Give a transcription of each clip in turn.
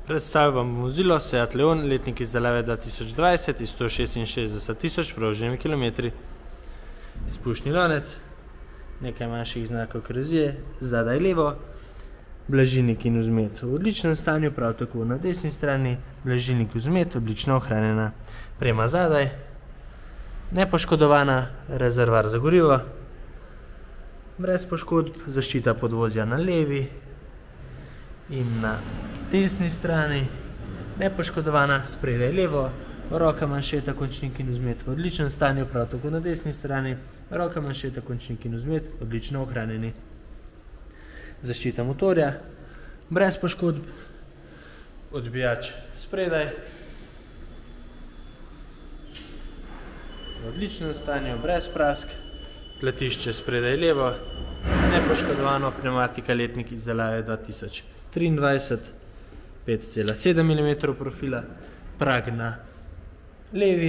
Predstavil vam bom vozilo Seat Leon, letnik izdelave 2020 iz 166.000 prevoženimi kilometri. Izpušni lonec, nekaj manjših znakov korozije, zadaj levo, blažilnik in vzmet v odličnem stanju, prav tako na desni strani, blažilnik vzmet, odlično ohranjena. Prema zadaj, nepoškodovana, rezervoar za gorivo, brez poškodb, zaščita podvozja na levi in na desni strani, nepoškodovana, spredaj levo, roka, manšeta, končnik in vzmet v odličnem stanju, prav tako na desni strani, roka, manšeta, končnik in vzmet odlično ohranjeni. Zaščita motorja, brez poškodb, odbijač spredaj, v odličnem stanju, brez prask, platišče spredaj levo, nepoškodovano, pnevmatika, letnik izdelave 2023, 5,7 mm profila, prag na levi,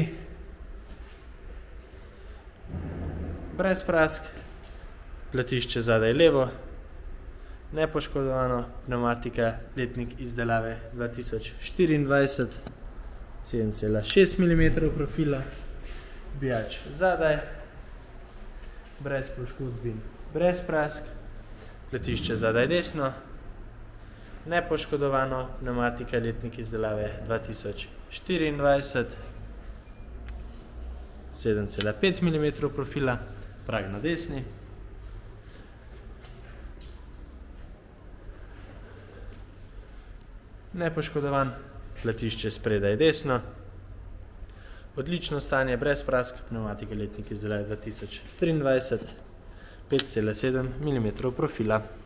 brez prask, platišče zadaj levo, nepoškodovano, pnevmatika, letnik izdelave 2024, 7,6 mm profila, odbijač zadaj, brez poškodb in brez prask, platišče zadaj desno, nepoškodovano, pnevmatika, letnik izdelave 2024, 7,5 mm profila, prag na desni, nepoškodovan, platišče spredaj desno, odlično stanje, brez prask, pnevmatika, letnik izdelave 2023, 5,7 mm profila.